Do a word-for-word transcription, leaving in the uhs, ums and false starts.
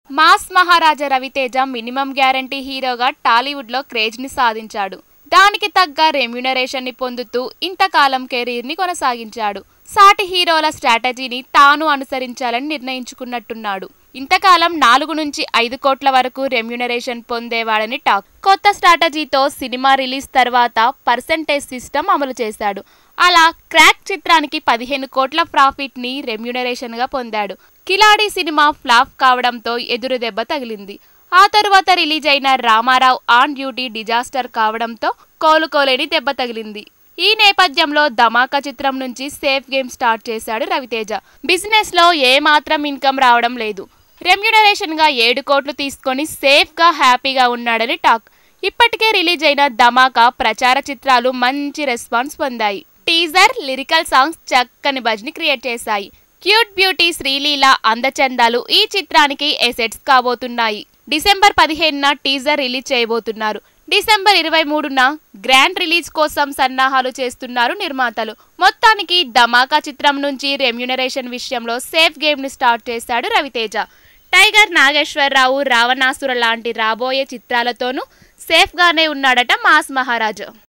Mass మహారాజా Raviteja minimum guarantee హీరోగా టాలీవుడ్ లో craze ని సాధించాడు. దానికి తగ్గ రెమ్యునరేషన్ ని పొందుతూ ఇంతకాలం కెరీర్ ని కొనసాగించాడు. సాటి హీరోల స్ట్రాటజీని తాను అనుసరించాలని నిర్ణయించుకున్నట్టున్నాడు. ఇంతకాలం నాలుగు నుంచి ఐదు కోట్ల వరకు రెమ్యునరేషన్ పొందేవాడని టాక్. కొత్త స్ట్రాటజీతో సినిమా రిలీజ్ తర్వాత పర్సెంటేజ్ సిస్టమ్ అమలు చేశాడు. అలా క్రాక్ చిత్రానికి పదిహేను కోట్ల ప్రాఫిట్ ని రెమ్యునరేషన్ గా పొందాడు. కిలాడి సినిమా ఫ్లాప్ కావడంతో ఎదురు దెబ్బ తగిలింది. ఆ తరువాత రిలీజ్ అయిన రామారావు ఆన్ డ్యూటీ డిజాస్టర్ కావడంతో కోలుకోలేని దెబ్బ తగిలింది. ఈ నేపథ్యంలో ధమాకా చిత్రం నుంచి సేఫ్ గేమ్ స్టార్ట్ చేశాడు రవితేజ. బిజినెస్ లో ఏ మాత్రం ఇన్కమ్ రావడం లేదు. రెమ్యునరేషన్ గా ఏడు కోట్లు తీసుకొని సేఫ్ గా హ్యాపీగా ఉన్నాడని టాక్. ఇప్పటికే రిలీజ్ అయిన ధమాకా ప్రచార చిత్రాలు మంచి రెస్పాన్స్ పొందాయి. టీజర్, లిరికల్ సాంగ్స్ చక్కని బజ్ ని క్రియేట్ చేశాయి. క్యూట్ బ్యూటీ శ్రీలీల అందచందాలు ఈ చిత్రానికి ఎసెట్స్ కాబోతున్నాయి. డిసెంబర్ పదిహేనున టీజర్ రిలీజ్ చేయబోతున్నారు. డిసెంబర్ ఇరవై మూడున గ్రాండ్ రిలీజ్ కోసం సన్నాహాలు చేస్తున్నారు నిర్మాతలు. మొత్తానికి ధమాకా చిత్రం నుంచి రెమ్యునరేషన్ విషయంలో సేఫ్ గేమ్ ని స్టార్ట్ చేశాడు రవితేజ. టైగర్ నాగేశ్వరరావు, రావణాసుర లాంటి రాబోయే చిత్రాలతోనూ సేఫ్ గానే ఉన్నాడట మాస్ మహారాజా.